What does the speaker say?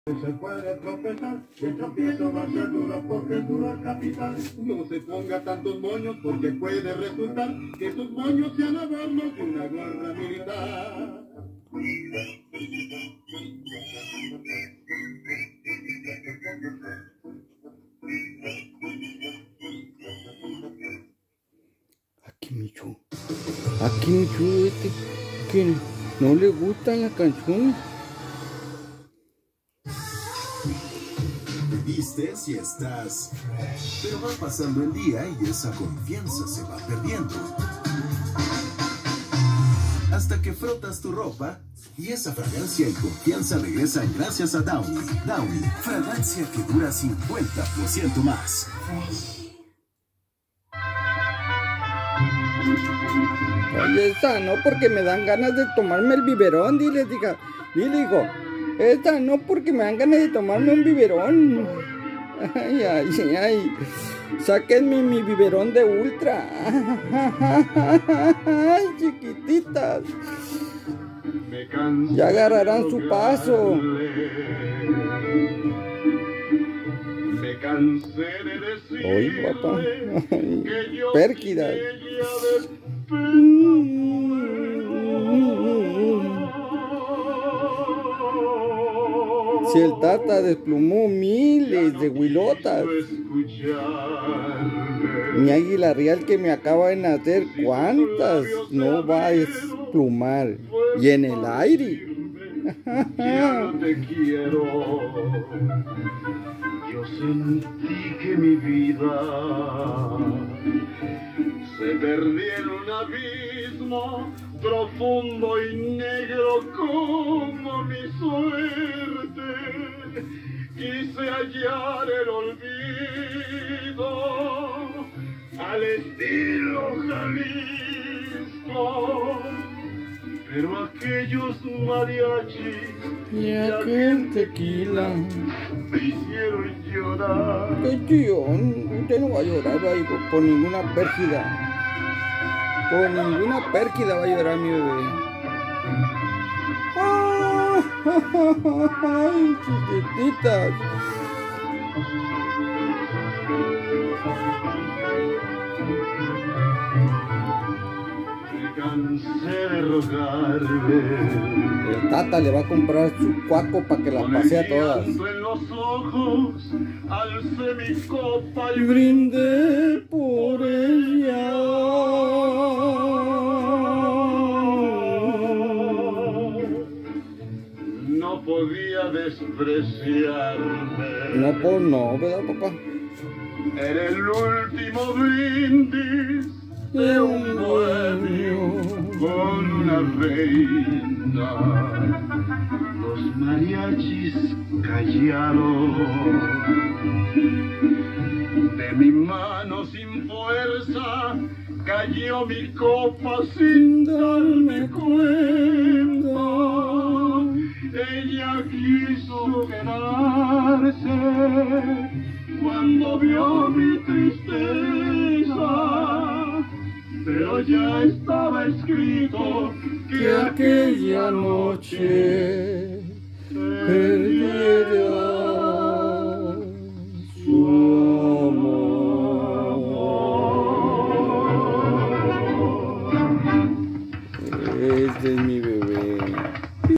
Se puede tropezar, el tropiezo va a ser duro porque es duro el capital. No se ponga tantos moños porque puede resultar que esos moños sean adornos de una guerra militar. Aquí Michu, que no le gustan las canciones. Te vistes y estás, pero va pasando el día y esa confianza se va perdiendo. Hasta que frotas tu ropa y esa fragancia y confianza regresan gracias a Downy. Downy, fragancia que dura 50% más. Oye, esta no, porque me dan ganas de tomarme el biberón, dile, hijo. Esta no, porque me dan ganas de tomarme un biberón. Ay, ay, ay. Sáquenme mi biberón de ultra. Ay, chiquititas. Ya agarrarán su paso. Me cansé de decir. Oye, papá. Ay, pérquidas. Si el Tata desplumó miles de huilotas, mi águila real que me acaba de nacer, ¿cuántas no va a desplumar? Y en el aire. Ya no te quiero. Yo sentí que mi vida se perdió en un abismo profundo y negro como mi suerte. Quise hallar el olvido al estilo Jalisco, pero aquellos mariachis Y aquel tequila me hicieron llorar. ¡Qué tío! Usted no va a llorar, hijo, por ninguna pérfida. Por ninguna pérfida va a llorar mi bebé. ¡Ay, chiquititas! Me cansé de rogarle. El Tata le va a comprar su cuaco para que las pase a todas. En los ojos, alcé mi copa y Brindé por ella. no podía despreciarme. No, pues no, ¿verdad, papá? Era el último brindis de un bohemio con una reina. Los mariachis callaron. De mi mano sin fuerza cayó mi copa sin darme cuenta. Ella quiso quedarse cuando vio mi tristeza, pero ya estaba escrito que aquella noche